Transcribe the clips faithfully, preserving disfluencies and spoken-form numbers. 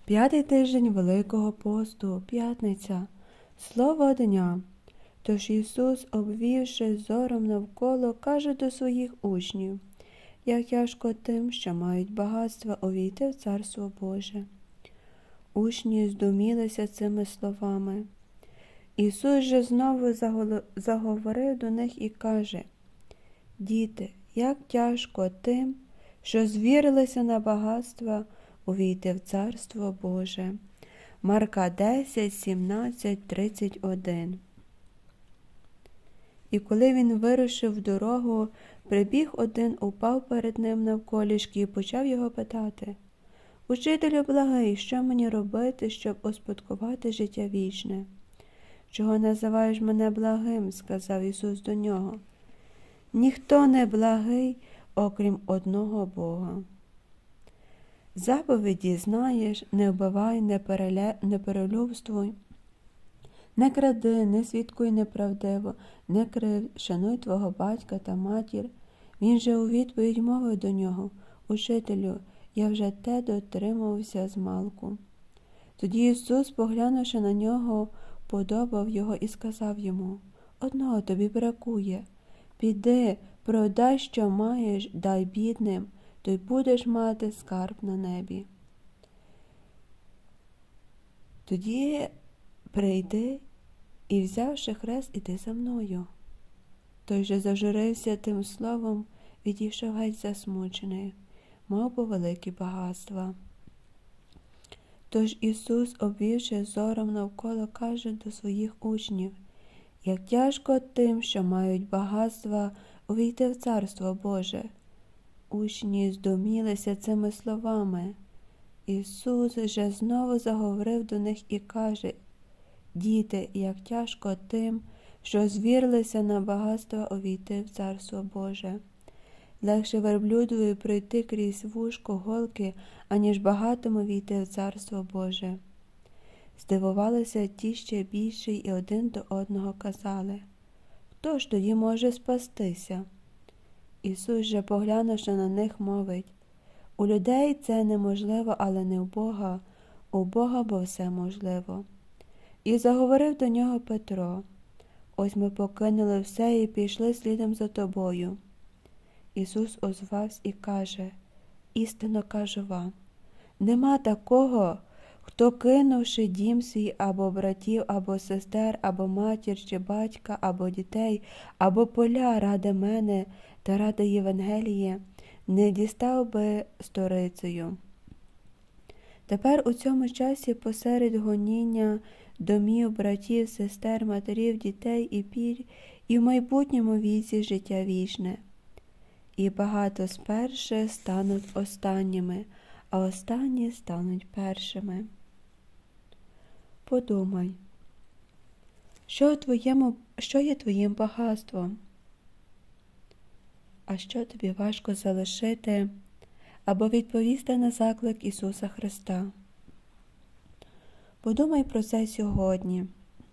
П'ятий тиждень Великого посту, п'ятниця, слово дня. Тож Ісус, обвівши зором навколо, каже до своїх учнів: як тяжко тим, що мають багатства, увійти в Царство Боже. Учні здумілися цими словами. Ісус же знову заговорив до них і каже: діти, як тяжко тим, що звірилися на багатства, увійти в Царство Боже. Марка десять, сімнадцять, тридцять один. І коли він вирушив в дорогу, прибіг один, упав перед ним навколішки і почав його питати: «Учителю благий, що мені робити, щоб успадкувати життя вічне?» «Чого називаєш мене благим?» – сказав Ісус до нього. «Ніхто не благий, окрім одного Бога. Заповіді знаєш: не вбивай, не, переле... не перелюбствуй, не кради, не свідкуй неправдиво, не крив, шануй твого батька та матір». Він же у відповідь мовив до нього: «Учителю, я вже те дотримувався змалку». Тоді Ісус, поглянувши на нього, подобав його і сказав йому: «Одного тобі бракує. Піди, продай, що маєш, дай бідним, то й будеш мати скарб на небі. Тоді прийди і, взявши хрест, іди за мною». Той же зажурився тим словом, відійшов геть засмучений, мав би великі багатства. Тож Ісус, обвівши зором навколо, каже до своїх учнів: як тяжко тим, що мають багатства, увійти в Царство Боже. Учні здумілися цими словами. Ісус же знову заговорив до них і каже: діти, як тяжко тим, що звірилися на багатства, увійти в Царство Боже. Легше верблюдові пройти крізь вушко голки, аніж багатому війти в Царство Боже. Здивувалися ті ще більше і один до одного казали: хто ж тоді може спастися? Ісус же, поглянувши на них, мовить: у людей це неможливо, але не в Бога, у Бога бо все можливо. І заговорив до нього Петро: ось ми покинули все і пішли слідом за тобою. Ісус озвався і каже: істинно кажу вам, нема такого, хто, кинувши дім свій, або братів, або сестер, або матір, чи батька, або дітей, або поля ради мене та ради Євангелія, не дістав би сторицею. Тепер у цьому часі посеред гоніння домів, братів, сестер, матерів, дітей і пір, і в майбутньому віці життя вічне. І багато з перших стануть останніми, а останні стануть першими. Подумай, що, твоєму, що є твоїм багатством? А що тобі важко залишити або відповісти на заклик Ісуса Христа? Подумай про це сьогодні.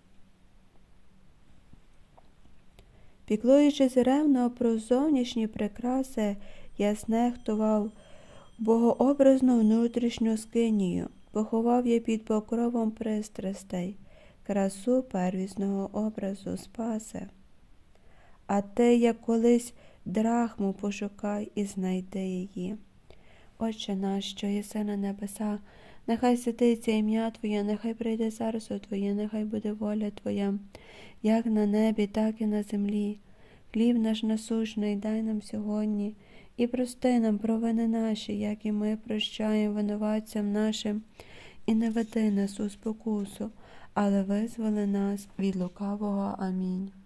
Піклуючись ревно про зовнішні прикраси, я знехтував богообразну внутрішню скинію, поховав я під покровом пристрастей красу первісного образу Спаси. А ти, як колись, драхму пошукай і знайди її. Отче наш, що єси на небесах, нехай святиться ім'я Твоє, нехай прийде царство Твоє, нехай буде воля Твоя, як на небі, так і на землі. Хліб наш насущний дай нам сьогодні, і прости нам провини наші, як і ми прощаємо винуватцям нашим, і не веди нас у спокусу, але визволи нас від лукавого. Амінь.